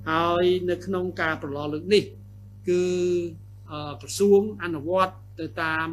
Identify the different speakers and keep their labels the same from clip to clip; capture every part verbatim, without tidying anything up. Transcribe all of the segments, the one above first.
Speaker 1: ហើយនៅក្នុងការប្រឡងលើកនេះគឺក្រសួងអនុវត្តទៅតាម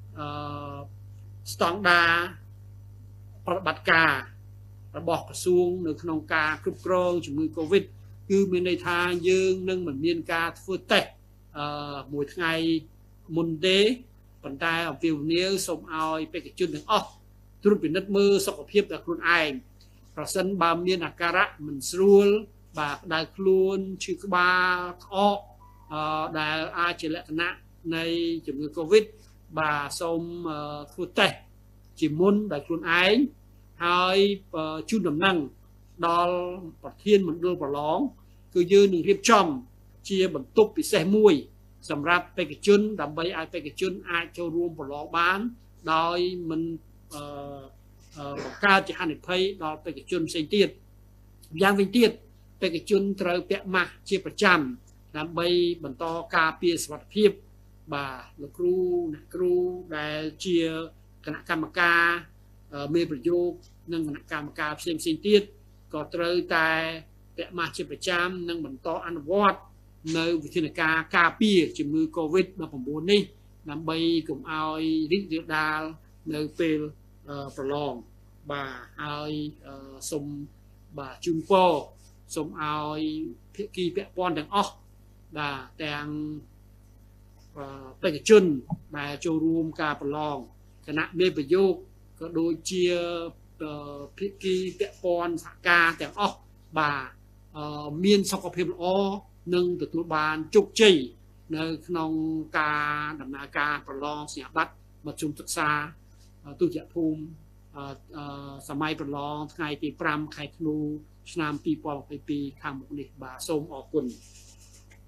Speaker 1: ស្តង់ដារប្រតិបត្តិការរបស់ក្រសួងនៅក្នុងការគ្រប់គ្រងជំងឺ Covid គឺមានន័យថាយើងនឹងមិនមានការធ្វើតេស្តអឺមួយថ្ងៃមុនទេប៉ុន្តែអំពាវនាវសូមឲ្យបេក្ខជនទាំងអស់ត្រួតពិនិត្យមើលសុខភាពដល់ខ្លួនឯងប្រសិនបើមានអាការៈមិនស្រួលបាទក្តៅខ្លួនឈឺក្បាលក្អកអឺដែលអាចជាលក្ខណៈនៃជំងឺ Covid បាទសូមធ្វើតេស្តជាមុនដោយខ្លួនឯងហើយជូនដំណឹងដល់ប្រធានមណ្ឌលប្រឡងគឺយើងនឹងរៀបចំជាបន្ទប់ពិសេសមួយសម្រាប់បេក្ខជនដើម្បីឲ្យបេក្ខជនអាចចូលរួមប្រឡងបានដោយមិនអឺបង្កើតជាហានិភ័យដល់បេក្ខជនផ្សេងទៀតយ៉ាងវិញទៀតបេក្ខជនត្រូវពាក់ម៉ាស់ជាប្រចាំដើម្បីបន្តការពារសុវត្ថិភាពបាទលោកគ្រូអ្នកគ្រូដែលជាគណៈកម្មការមេប្រយោគនិងគណៈកម្មការផ្សេងផ្សេងទៀតក៏ត្រូវតែពាក់ម៉ាស់ជាប្រចាំនិងបន្តអនុវត្តនៅវិធានការការពារជំងឺ Covid ដប់ប្រាំបួន នេះដើម្បីកុំឲ្យរីករាលដាលនៅពេលប្រឡងបាទហើយសូមបាទជូនពរសូមឲ្យភាគីពាក់ព័ន្ធទាំងអស់បាទទាំងបេក្ខជនដែលចូលរួមការប្រឡងគណៈមេប្រយោគក៏ដូចជាភាគីពាក់ព័ន្ធសហការទាំងអស់បាទមានសុខភាពល្អនិងទទួលបានជោគជ័យនៅក្នុងការដំណើរការប្រឡងសញ្ញាបត្រមធ្យមសិក្សាទុតិយភូមិសម័យប្រឡងថ្ងៃទីប្រាំខែធ្នូឆ្នាំពីរពាន់ยี่สิบสองខាងមុខនេះបាទសូមអរគុណ